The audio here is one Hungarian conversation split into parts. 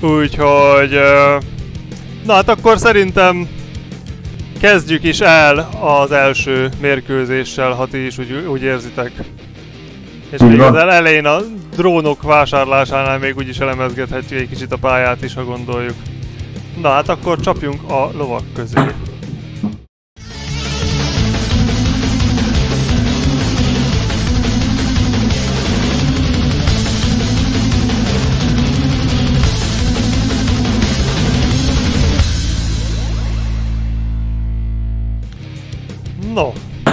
Úgyhogy... na hát akkor szerintem kezdjük is el az első mérkőzéssel, ha ti is úgy érzitek. És még az elején a drónok vásárlásánál még úgyis elemezgethetjük egy kicsit a pályát is, ha gondoljuk. Na hát akkor csapjunk a lovak közé. No.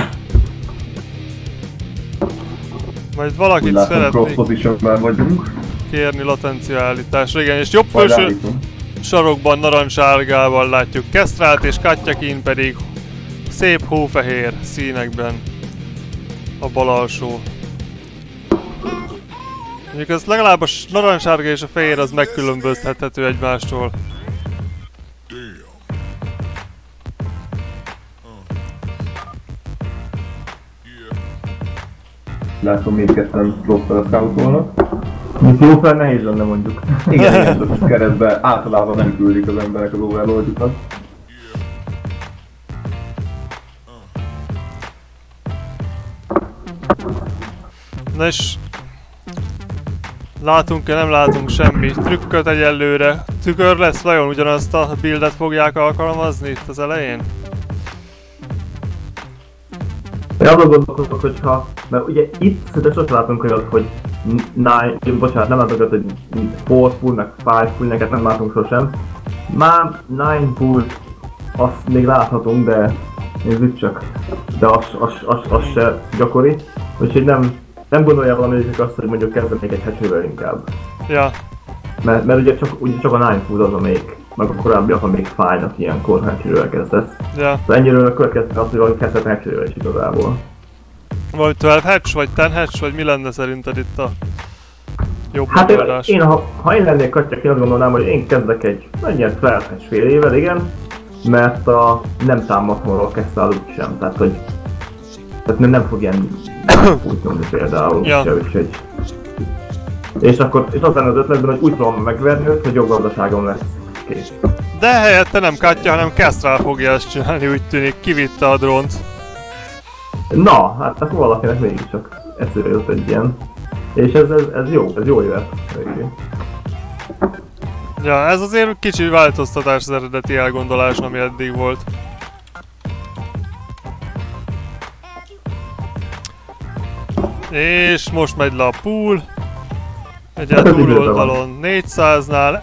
Majd valakit szeretnék kérni latenciaállításra, igen, és jobb felső sarokban narancssárgával látjuk Kestrált, és Katyakin pedig szép hófehér színekben a bal alsó. Mondjuk ez legalább a narancssárga és a fehér az megkülönböztethető egymástól. Látom, mindketten rosszra scoutolnak. Lófel nehéz lenne mondjuk. Igen, a keresztbe általában nem küldik az emberek az overlordjukat. Na és... látunk-e, nem látunk semmi trükköt egyelőre. Tükör lesz vajon? Ugyanazt a buildet fogják alkalmazni itt az elején? Én arra gondolkodok, hogyha... mert ugye itt szerintem sosem látunk olyat, hogy 9... bocsánat, nem látunk olyat, hogy 4 full, meg 5 full, neked nem látunk sosem. Már 9 full, azt még láthatunk, de nézzük csak. De az se gyakori. Úgyhogy nem gondolja valami, azt, hogy mondjuk kezdenék egy hatchővel inkább. Ja. Mert ugye csak a 9 full az, amelyik, meg a korábbiak, amelyik fájnak ilyenkor hatchővel kezdesz. Ja. De ennyire a következő az, hogy valami kezdett hatchővel is igazából. Vagy 12 hatch, vagy 10 hatch, vagy mi lenne szerinted itt a jobb megoldás? Hát ha én lennék Katyak, én azt gondolnám, hogy én kezdek egy 12 hatch fél évvel, igen. Mert nem támadhatról kezdte el úgysem, tehát nem fog ilyen úgy nyomni például. Ja. És az lenne az ötletben, hogy úgy tudom megverni őt, hogy jobb gazdaságom lesz. Kész. De helyette nem Katya, hanem Kestrel fogja ezt csinálni, úgy tűnik, kivitte a drónt. Na, hát akkor valakinek mégiscsak eszébe jött egy ilyen. És ez jó jöhet. Ja, ez azért kicsi változtatás az eredeti elgondoláson, ami eddig volt. És most megy le a pool. Egy a túloldalon 400-nál.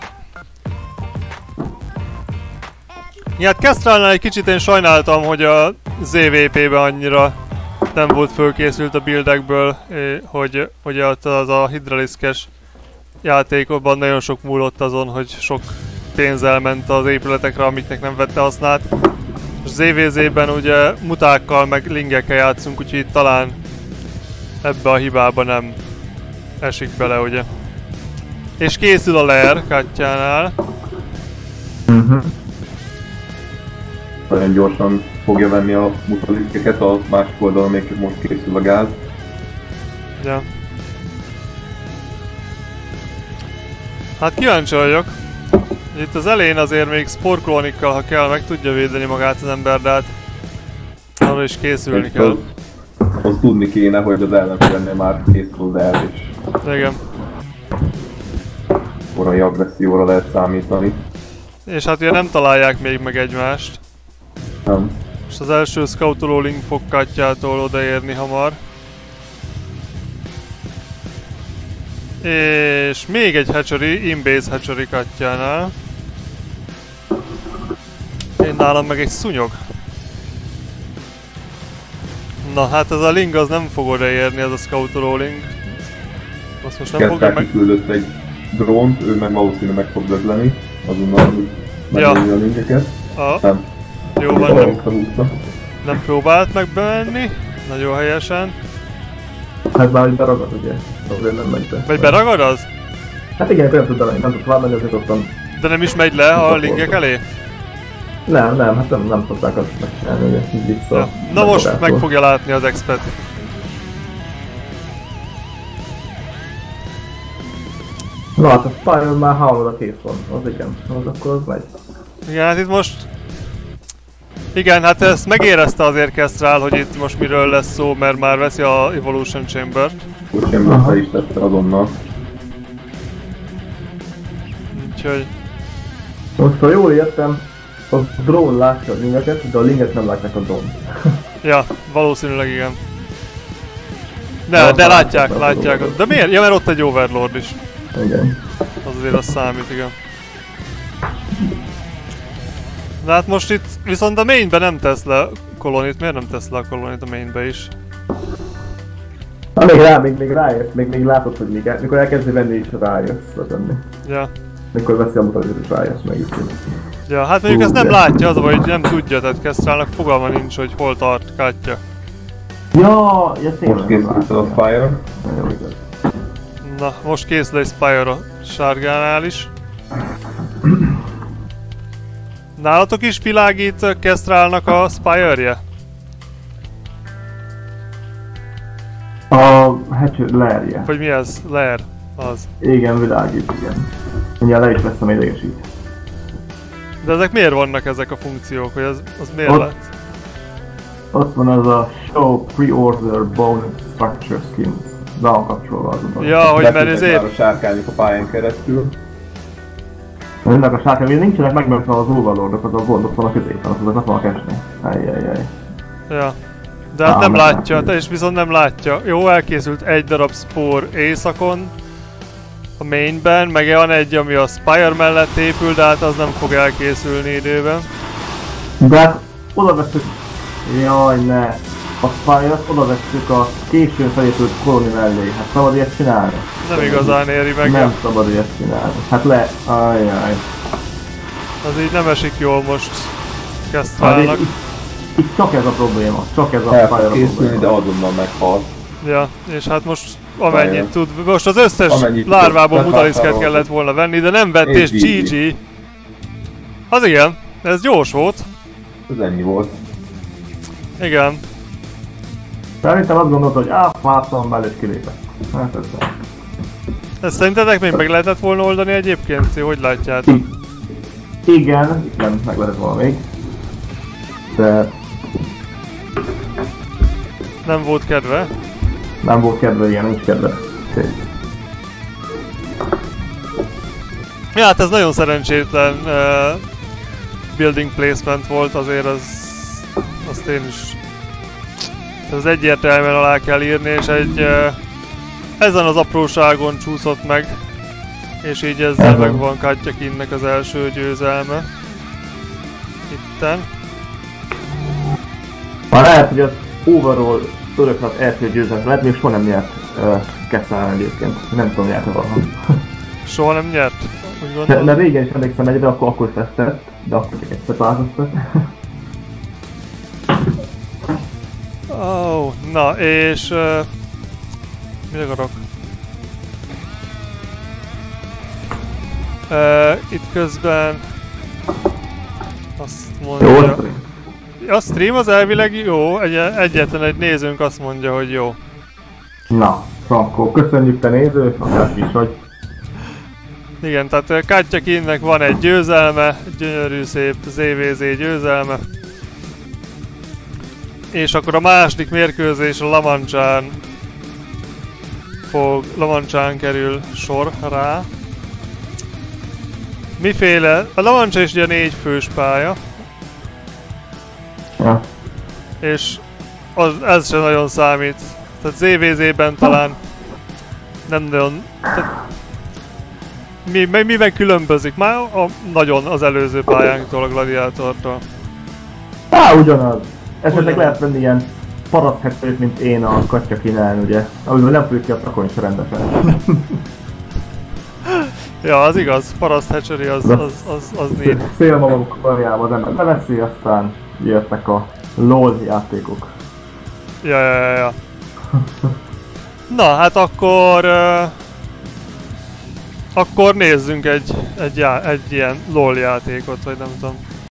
Ja, hát Kestrelnál egy kicsit én sajnáltam, hogy a ZVP-ben annyira nem volt fölkészült a buildekből, hogy az a hidraliszkes játékokban nagyon sok múlott azon, hogy sok pénz elment az épületekre, amiknek nem vette hasznát. Most ZVZ-ben ugye mutákkal meg lingekkel játszunk, úgyhogy talán ebbe a hibába nem esik bele, ugye. És készül a lair Katyánál. Nagyon gyorsan fogja venni a mutaliszkeket, a másik oldalon még csak most készül a gáz. Ja. Hát kíváncsi vagyok. Itt az elején azért még sporklónikkal, ha kell, meg tudja védeni magát az ember, de hát arra is készülni kell. Azt tudni kéne, hogy az ellenfélnél már készül az el, és igen. korai agresszióra lehet számítani. És hát ugye nem találják még meg egymást. Nem. És az első scoutoló link fog Katyától odaérni hamar. És még egy hatchery, in-base hatchery Katyánál. Én nálam meg egy szúnyog. Na hát ez a ling az nem fog odaérni, ez a scoutoló link. Azt most nem fogja meg... küldött egy drónt, ő meg valószínűleg meg fog dögleni. Azonnal megölni a linkeket. Nem. Jó van, nem próbált meg bemenni. Nagyon helyesen. Hát már beragad, ugye? Azért nem megy be. Vagy beragad az? Hát igen, nem tud bemenni, nem tud tovább menni, azért ottan... De nem is megy le a linkek elé? Nem, hát nem szokták azt megcsinálni, ugye, így vissza. Ja. Na most meg fogja látni az expert. Na hát a Spire már hallod kész van, az igen, az akkor az megy. Igen, hát itt most... Igen, hát ezt megérezte azért Kestrel, hogy itt most miről lesz szó, mert már veszi a Evolution Chamber-t. Úgy sem fel is tette azonnal. Úgyhogy... Most ha jól értem, a drone látja a lingeket, de a lingek nem látják a drone. Ja, valószínűleg igen. De látják. De miért? Ja, mert ott egy Overlord is. Igen. Az azért az számít, igen. De hát most itt viszont a mainbe nem tesz le kolonit. Miért nem tesz le a kolonit a mainbe is? Na még rájössz, még látod, hogy mikor elkezdi venni is rájössz tenni. Ja. Mikor veszi a mutatót és rájössz meg is. Ja, hát mondjuk ezt nem látja, az a baj, hogy nem tudja, tehát Kestrelnek fogalma nincs, hogy hol tart Katya. Ja, tényleg. Most készült a Fire. Na, most készül egy Spire a sárgánál is. Nálatok is világít Kestrelnek a Spire-je? A lerje. Vagy mi ez? Lair? Az. Igen, világít, igen. Mindjárt le is veszem idegesít. De ezek miért vannak ezek a funkciók, hogy az miért Ott- lett? Ott van az a Show Pre-Order Bonus Structure Skins. De van kapcsolva azonban. Ja, hogy mert Betűntek ezért... már a sárkányok a pályán keresztül. Önnek a sárkány, még nincsenek megmentve az Overlordok, az a gondok van a középen, azok nem fognak esni. Ajjajjaj. Ja. De hát Á, nem meg látja, nem. te is viszont nem látja. Jó, elkészült egy darab spór éjszakon a mainben, meg van egy, ami a Spire mellett épül, de hát az nem fog elkészülni időben. De hát oda veszük... Jaj, ne. A Spire-t oda veszük a későn felépült koloni mellé. Hát szabad ilyet csinálni? Nem igazán éri meg. Nem szabad ilyet csinálni. Hát ajjaj. Az így nem esik jól most Hát Kestrelnek. itt csak ez a probléma. Csak ez a El Spire fog a készülni, de probléma. azonnal meghalt. Ja, és hát most amennyit tud. Most az összes Amennyit lárvából tud, mutaliszket betartál kellett volna venni, de nem vett, és És GG. Az igen, ez gyors volt. Ez ennyi volt. Igen. Szerintem azt gondolta, hogy fászom bele és kilépett. Hát ez Ezt szerintetek még meg lehetett volna oldani egyébként? Ti hogy látjátok? igen, nem meg lehet volna még. De Nem volt kedve? nem volt kedve, igen, nincs kedve. Ja, hát ez nagyon szerencsétlen building placement volt, azért azt én is... Ez egyértelműen alá kell írni, és ezen az apróságon csúszott meg. És így ezzel meg van Katya Kinnek az első győzelme. Itten. Már lehet, hogy az overall örökhat első győzelme lehet, még soha nem nyert Kestrel egyébként. Nem tudom, nyert-e valaha. Soha nem nyert? Úgy De gondolom. régen is emlékszem egyre, akkor fesztett, de akkor csak egyszer találkoztak. Oh, na és... mit akarok? Itt közben... Azt Jó, mondja... azt A stream az elvileg jó, egyetlen egy nézőnk azt mondja, hogy jó. Na, Franco, köszönjük te néző, akárki is vagy. Igen, tehát Katya Kinnek van egy győzelme, gyönyörű szép ZVZ győzelme. És akkor a második mérkőzés a La Manchán kerül sor rá. Miféle? A La Mancha is ugye 4 fős pálya. Ja. És ez sem nagyon számít. Tehát ZVZ-ben talán nem nagyon... Miben különbözik? Már nagyon az előző pályánktól, a Gladiátortól. Ugyanaz. Esetleg lehet venni ilyen paraszthetőt, mint én a Katya Kinán, ugye? Amiben nem fűt ki a takony se rendesen. Ja, az igaz. Paraszt hatchery az négy. Szélmamok karjába az ember leveszi, aztán jöttek a LOL játékok. Ja. Na, hát akkor nézzünk egy ilyen LOL játékot, vagy nem tudom.